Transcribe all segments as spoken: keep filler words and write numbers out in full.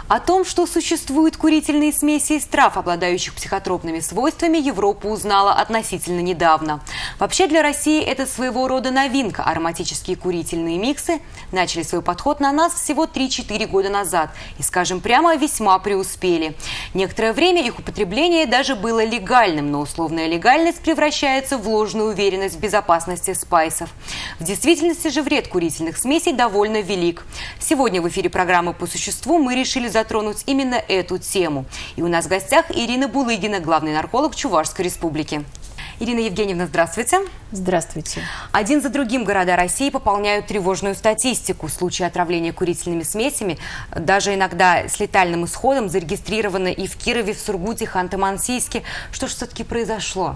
О том, что существуют курительные смеси из трав, обладающих психотропными свойствами, Европа узнала относительно недавно. Вообще для России это своего рода новинка. Ароматические курительные миксы начали свой подход на нас всего три-четыре года назад. И, скажем прямо, весьма преуспели. Некоторое время их употребление даже было легальным, но условная легальность превращается в ложную уверенность в безопасности спайсов. В действительности же вред курительных смесей довольно велик. Сегодня в эфире программы «По существу» мы решили затронуть именно эту тему. И у нас в гостях Ирина Булыгина, главный нарколог Чувашской республики. Ирина Евгеньевна, здравствуйте. Здравствуйте. Один за другим города России пополняют тревожную статистику. Случаи отравления курительными смесями, даже иногда с летальным исходом, зарегистрированы и в Кирове, в Сургуте, Ханты-Мансийске. Что же все-таки произошло?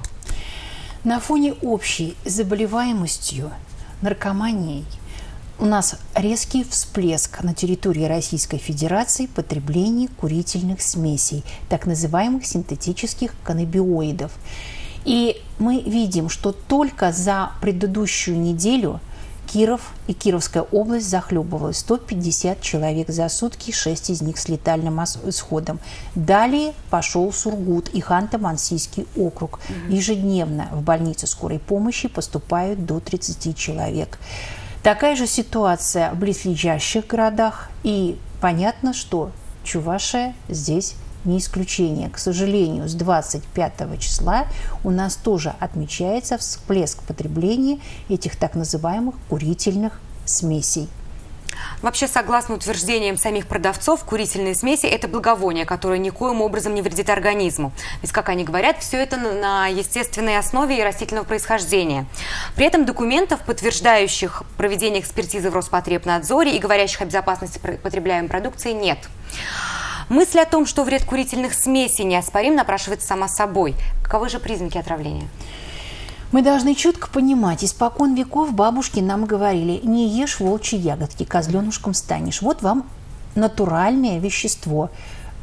На фоне общей заболеваемостью, наркоманией, у нас резкий всплеск на территории Российской Федерации потребления курительных смесей, так называемых синтетических каннабиоидов. И мы видим, что только за предыдущую неделю Киров и Кировская область захлебывалась. сто пятьдесят человек за сутки, шесть из них с летальным исходом. Далее пошел Сургут и Ханты-Мансийский округ. Ежедневно в больницы скорой помощи поступают до тридцати человек. Такая же ситуация в близлежащих городах, и понятно, что Чувашия здесь не исключение. К сожалению, с двадцать пятого числа у нас тоже отмечается всплеск потребления этих так называемых курительных смесей. Вообще, согласно утверждениям самих продавцов, курительные смеси – это благовоние, которое никоим образом не вредит организму. Ведь, как они говорят, все это на естественной основе и растительного происхождения. При этом документов, подтверждающих проведение экспертизы в Роспотребнадзоре и говорящих о безопасности потребляемой продукции, нет. Мысль о том, что вред курительных смесей неоспорим, напрашивается сама собой. Каковы же признаки отравления? Мы должны четко понимать, испокон веков бабушки нам говорили: не ешь волчьи ягодки, козленушком станешь. Вот вам натуральное вещество,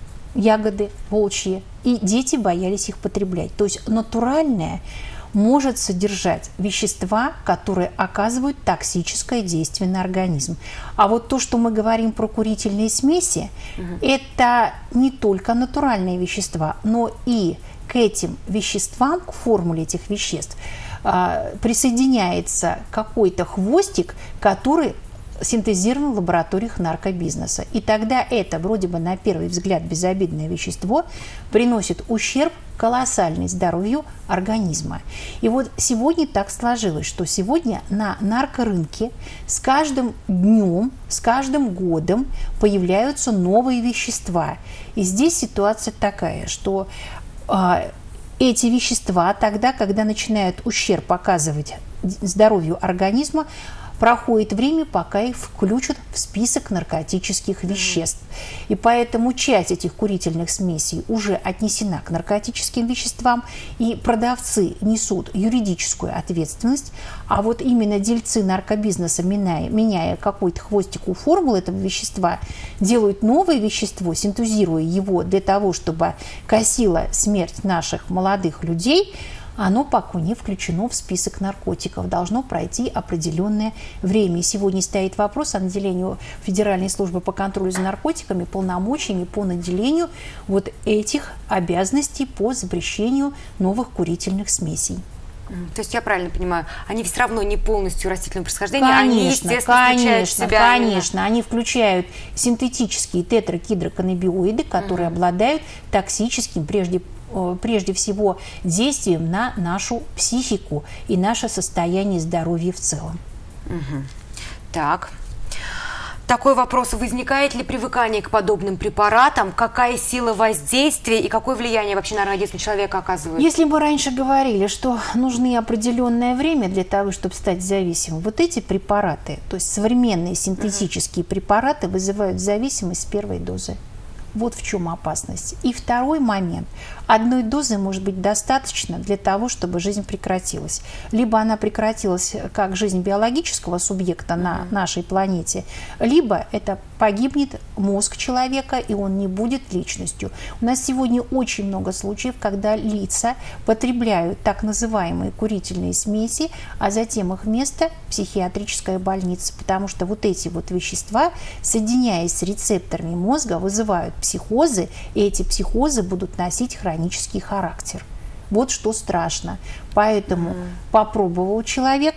ягоды волчьи, и дети боялись их потреблять. То есть натуральное может содержать вещества, которые оказывают токсическое действие на организм. А вот то, что мы говорим про курительные смеси, угу. это не только натуральные вещества, но и к этим веществам, к формуле этих веществ, присоединяется какой-то хвостик, который синтезирован в лабораториях наркобизнеса. И тогда это, вроде бы на первый взгляд безобидное вещество, приносит ущерб колоссальный здоровью организма. И вот сегодня так сложилось, что сегодня на наркорынке с каждым днем, с каждым годом появляются новые вещества. И здесь ситуация такая, что э, эти вещества тогда, когда начинают ущерб оказывать здоровью организма, проходит время, пока их включат в список наркотических веществ. И поэтому часть этих курительных смесей уже отнесена к наркотическим веществам, и продавцы несут юридическую ответственность, а вот именно дельцы наркобизнеса, меняя, меняя какой-то хвостик у формулы этого вещества, делают новое вещество, синтезируя его для того, чтобы гасило смерть наших молодых людей. Оно пока не включено в список наркотиков. Должно пройти определенное время. И сегодня стоит вопрос о наделении Федеральной службы по контролю за наркотиками полномочиями по наделению вот этих обязанностей по запрещению новых курительных смесей. То есть я правильно понимаю, они все равно не полностью растительного происхождения, конечно, они, естественно, конечно, включают в себя... Конечно, именно... они включают синтетические тетрагидроканнабиоиды, которые mm-hmm. обладают токсическим, прежде прежде всего, действием на нашу психику и наше состояние здоровья в целом. Угу. Так. Такой вопрос: возникает ли привыкание к подобным препаратам? Какая сила воздействия и какое влияние вообще на организм человека оказывает? Если мы раньше говорили, что нужны определенное время для того, чтобы стать зависимым, вот эти препараты, то есть современные синтетические угу. препараты, вызывают зависимость с первой дозы. Вот в чем опасность. И второй момент. Одной дозы может быть достаточно для того, чтобы жизнь прекратилась. Либо она прекратилась как жизнь биологического субъекта на нашей планете, либо это погибнет мозг человека, и он не будет личностью. У нас сегодня очень много случаев, когда лица потребляют так называемые курительные смеси, а затем их место – психиатрическая больница, потому что вот эти вот вещества, соединяясь с рецепторами мозга, вызывают психозы, и эти психозы будут носить хронический характер. Вот что страшно. Поэтому mm. попробовал человек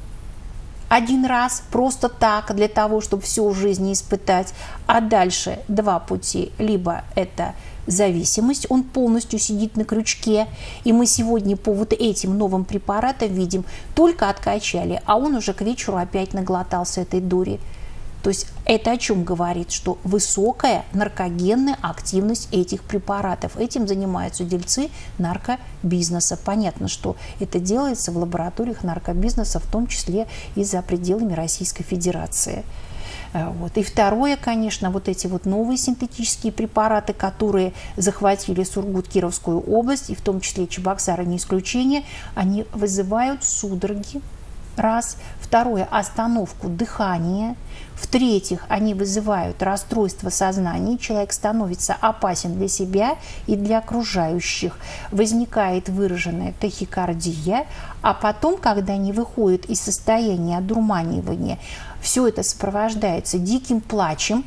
один раз, просто так, для того, чтобы все в жизни испытать. А дальше два пути. Либо это зависимость, он полностью сидит на крючке, и мы сегодня по вот этим новым препаратам видим, только откачали, а он уже к вечеру опять наглотался этой дури. То есть это о чем говорит? Что высокая наркогенная активность этих препаратов. Этим занимаются дельцы наркобизнеса. Понятно, что это делается в лабораториях наркобизнеса, в том числе и за пределами Российской Федерации. Вот. И второе, конечно, вот эти вот новые синтетические препараты, которые захватили Сургут, Кировскую область, и в том числе Чебоксары не исключение, они вызывают судороги. Раз. Второе – остановку дыхания. В-третьих, они вызывают расстройство сознания. Человек становится опасен для себя и для окружающих. Возникает выраженная тахикардия. А потом, когда они выходят из состояния одурманивания, все это сопровождается диким плачем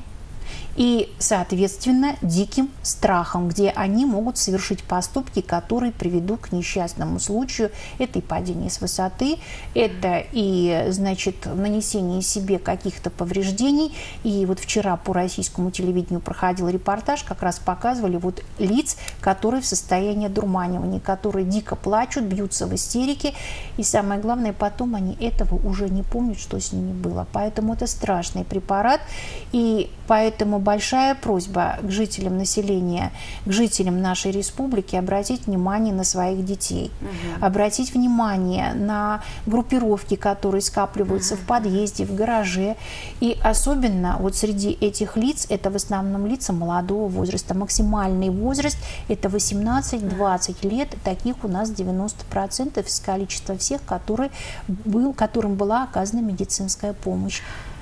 и, соответственно, диким страхом, где они могут совершить поступки, которые приведут к несчастному случаю. Это и падение с высоты, это и, значит, нанесение себе каких-то повреждений. И вот вчера по российскому телевидению проходил репортаж, как раз показывали вот лиц, которые в состоянии одурманивания, которые дико плачут, бьются в истерике. И самое главное, потом они этого уже не помнят, что с ними было. Поэтому это страшный препарат. И поэтому большая просьба к жителям населения, к жителям нашей республики обратить внимание на своих детей, угу. обратить внимание на группировки, которые скапливаются угу. в подъезде, в гараже. И особенно вот среди этих лиц, это в основном лица молодого возраста. Максимальный возраст – это восемнадцать-двадцать лет. Таких у нас девяносто процентов из количества всех, которые был, которым была оказана медицинская помощь.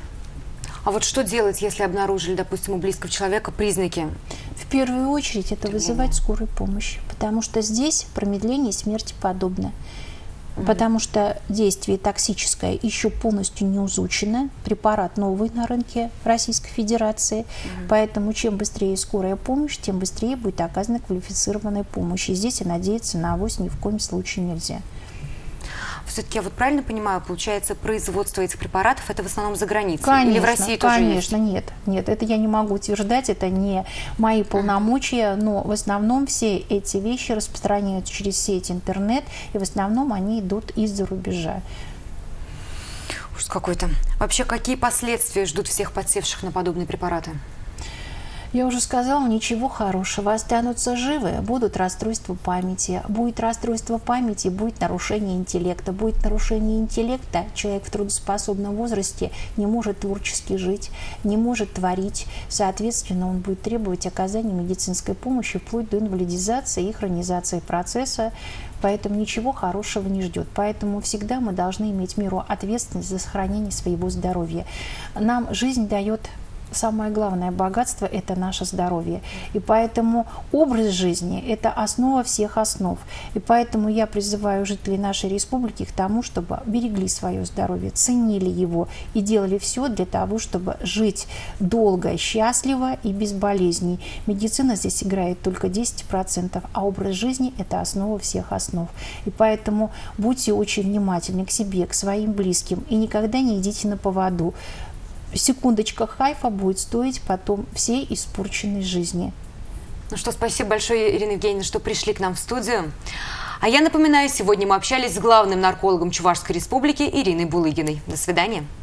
А вот что делать, если обнаружили, допустим, у близкого человека признаки? В первую очередь это вызывать скорую помощь, потому что здесь промедление смерти подобно. Угу. Потому что действие токсическое еще полностью не изучено, препарат новый на рынке Российской Федерации, угу. поэтому чем быстрее скорая помощь, тем быстрее будет оказана квалифицированная помощь. И здесь и надеяться на авось ни в коем случае нельзя. Все-таки я вот правильно понимаю, получается, производство этих препаратов это в основном за границей? Конечно, или в России тоже конечно, есть? нет, нет, это я не могу утверждать, это не мои полномочия, но в основном все эти вещи распространяются через сеть интернет, и в основном они идут из-за рубежа. Ужас какой-то. Вообще, какие последствия ждут всех подсевших на подобные препараты? Я уже сказала, ничего хорошего. Останутся живы, будут расстройства памяти. Будет расстройство памяти, будет нарушение интеллекта. Будет нарушение интеллекта, человек в трудоспособном возрасте не может творчески жить, не может творить. Соответственно, он будет требовать оказания медицинской помощи вплоть до инвалидизации и хронизации процесса. Поэтому ничего хорошего не ждет. Поэтому всегда мы должны иметь меру ответственности за сохранение своего здоровья. Нам жизнь дает... Самое главное богатство – это наше здоровье. И поэтому образ жизни – это основа всех основ. И поэтому я призываю жителей нашей республики к тому, чтобы берегли свое здоровье, ценили его и делали все для того, чтобы жить долго, счастливо и без болезней. Медицина здесь играет только десять процентов, а образ жизни – это основа всех основ. И поэтому будьте очень внимательны к себе, к своим близким и никогда не идите на поводу. Секундочка хайфа будет стоить потом всей испорченной жизни. Ну что, спасибо большое, Ирина Евгеньевна, что пришли к нам в студию. А я напоминаю, сегодня мы общались с главным наркологом Чувашской республики Ириной Булыгиной. До свидания.